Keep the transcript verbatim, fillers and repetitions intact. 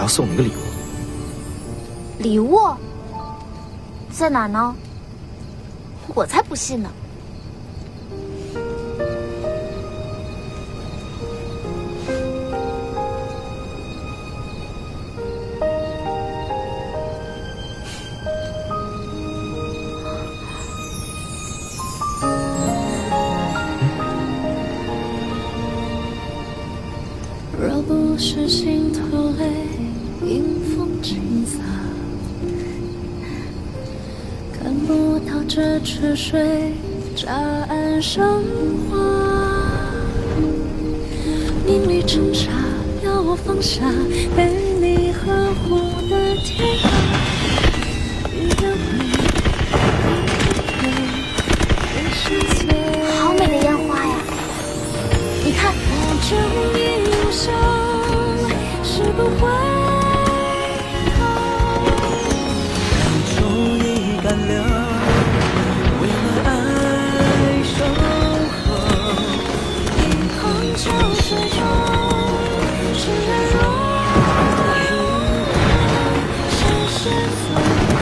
要送你个礼物。 礼物在哪呢？我才不信呢！ 若不是心头泪，迎风轻洒，看不到这池水乍岸生花。名利挣扎，要我放下被你呵护的天涯。雨的美，也是碎。 好美的烟花呀！你看。 我这一生是不会。